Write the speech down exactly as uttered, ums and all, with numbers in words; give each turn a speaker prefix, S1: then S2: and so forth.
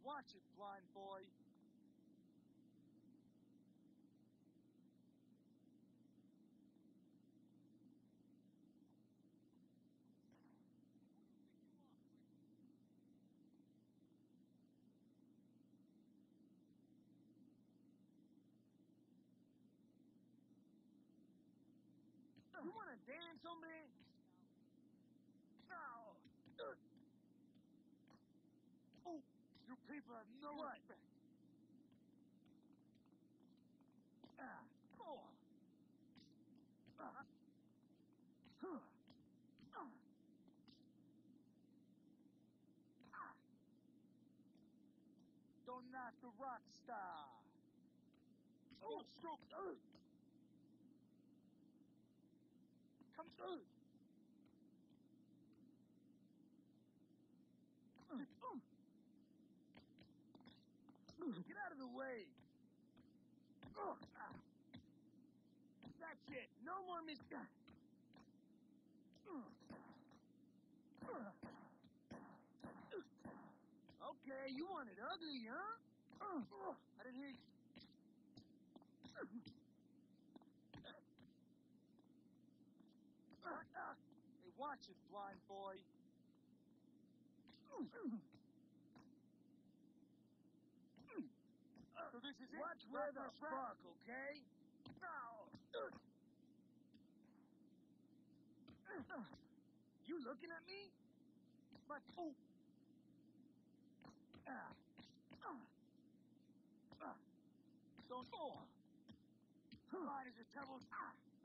S1: watch it, blind boy. You wanna dance on me? No. Oh, you people have no respect. Ah. Oh. Ah. Huh. Ah. Ah. Don't knock the rock star. Oh, stroke. Uh. Come through. Get out of the way. That's it. No more mis... Okay, you want it ugly, huh? I didn't hear you. Hey, watch it, blind boy. So this is Watch it. Where the fuck, okay? No. You looking at me? But oh. Ah. Ah. Ah. Don't oh. Why does it tell us? Ah.